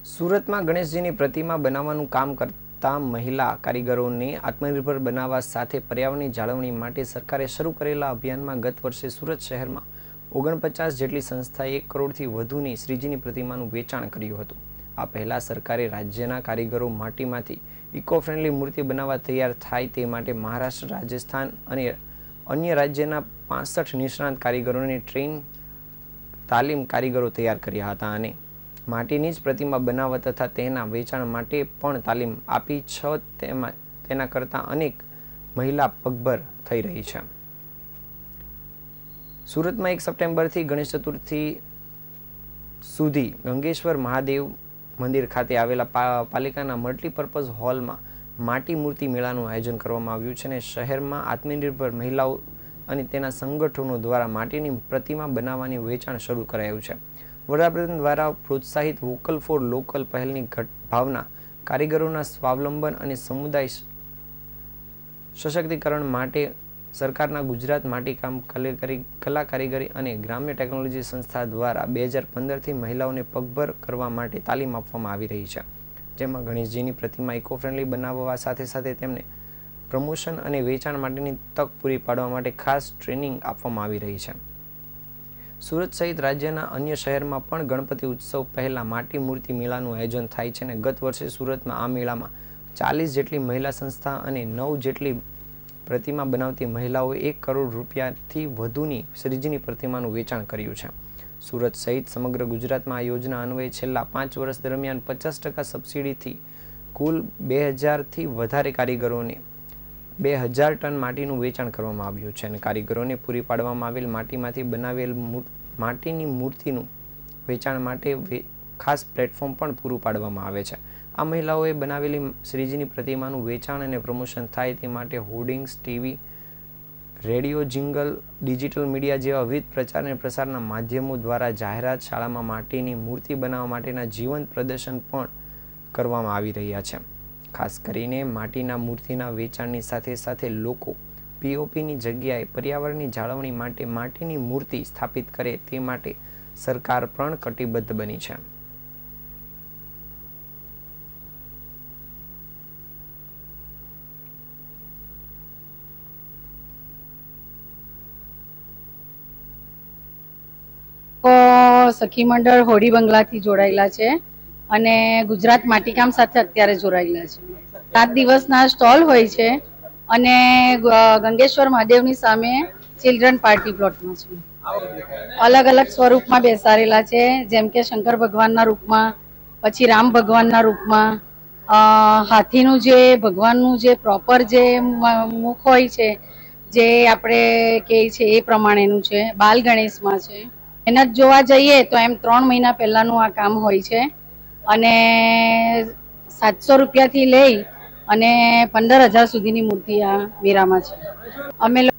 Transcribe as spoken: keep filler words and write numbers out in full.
સુરત में गणेशजी की प्रतिमा बनावવાનું काम करता महिला कारीगरों ने आत्मनिर्भर बनावा साथे पर्यावरणनी जाळवणी माटे सरकारे शरू करेला अभियान में गत वर्षे सूरत शहर में ओगणपचास जेटली संस्थाए एक करोड़ थी वधुनी श्रीजीनी प्रतिमानुं वेचाण कर्युं हतुं। आ पहला सरकारे राज्यना कारीगरो माटीमांथी इको फ्रेंडली मूर्ति बनावा तैयार थाय ते माटे महाराष्ट्र, राजस्थान अने अन्य राज्यना पांसठ निष्णात कारीगरोने ट्रेन तालीम कारीगरो तैयार कर्या हता अने माटीनी ज प्रतिमा बनाववा तथा तेना वेचाण माटे पण तालीम आपी छ तेमा तेना करता अनेक महिला पगभर थई रही छे। सूरत में एक सप्टेम्बर थी गणेश चतुर्थी सुधी गंगेश्वर महादेव मंदिर खाते आवेला पा, पालिकाना मल्टीपर्पज हॉल में माटी मूर्ति मेळानुं आयोजन करवामां आव्युं छे। शहर में आत्मनिर्भर महिलाओं अने तेना संगठनों द्वारा माटीनी प्रतिमा बनाववानी वेचाण शरू करायुं छे। वडाप्रधान द्वारा प्रोत्साहित वोकल फॉर लोकल पहलनी भावना कारीगरोना स्वावलंबन और समुदाय सशक्तिकरण माटे सरकारना गुजरात माटीकाम कला कारीगरी और ग्राम्य टेक्नोलॉजी संस्था द्वारा दो हज़ार पंद्रह थी महिलाओं ने पगभर करवा माटे तालीम आपवामां आवी रही है, जेमां गणेशजीनी प्रतिमा इको फ्रेंडली बनाववा साथे साथे तेमने प्रमोशन और वेचाण माटेनी तक पूरी पाडवा माटे खास ट्रेनिंग आपवामां आवी रही है। सूरत सहित राज्यना अन्य शहर में पण गणपति उत्सव पहला माटी मूर्ति मेळानुं आयोजन थाय छे ने गत वर्षे सूरत में आ मेळा में चालीस जेटली महिला संस्था और नौ जेटली प्रतिमा बनावती महिलाओं एक करोड़ रूपिया थी वधुनी श्रीजीनी प्रतिमानुं वेचाण कर्युं छे। सूरत सहित समग्र गुजरात में आ योजना अन्वये छेल्ला पांच वर्ष दरमियान पचास टका सब्सिडी थी कुल बे हज़ार थी वधारे कारीगरोने बे हज़ार टन माटीनुं वेचाण करवामां आव्युं छे अने कारीगरोने पूरी पाडवामां आवेल माटीमांथी बनावेल माटीनी मूर्तिनुं वेचाण माटे वे खास प्लेटफॉर्म पण पूरुं पाडवामां आवे छे। आ महिलाओए बनावेली श्रीजीनी प्रतिमानुं वेचाण अने प्रमोशन थाय ते माटे hoardings, TV, radio, jingle, digital media जेवा विविध प्रचार अने प्रसाરના माध्यमों द्वारा जाहेरात, शाळामां माटीनी मूर्ति बनाववा माटेना जीवंत प्रदर्शन पण करवामां आवी रह्या छे। खास करीने माटीना मूर्तिना वेचाणनी साथे साथे लोको पीओपीनी जग्याए पर्यावरणनी जाळवणी माटे माटीनी मूर्ति स्थापित करे ते माटे सरकार पण कटिबद्ध बनी छे। सखी मंडळ होडी बंगलाथी जोડાયેલા છે અને ગુજરાત માટીકામ સાથે અત્યારે જોડાયેલા છે। સાત દિવસના સ્ટોલ હોય છે અને ગંગેશ્વર મહાદેવની સામે ચિલ્ડ્રન પાર્ટી પ્લોટમાં છે। અલગ અલગ સ્વરૂપમાં બેસાડેલા છે, જેમ કે શંકર ભગવાનના રૂપમાં, પછી રામ ભગવાનના રૂપમાં, હાથીનું જે ભગવાનનું જે પ્રોપર જે મુખ હોય છે જે આપણે કહે છે એ પ્રમાણેનું છે। બાલ ગણેશમાં છે। મહેનત જોવા જઈએ તો એમ ત્રણ મહિના પહેલાનું આ કામ હોય છે અને સાતસો રૂપિયાથી લઈ અને પંદર હજાર સુધીની મૂર્તિ આ મેળામાં છે। અમે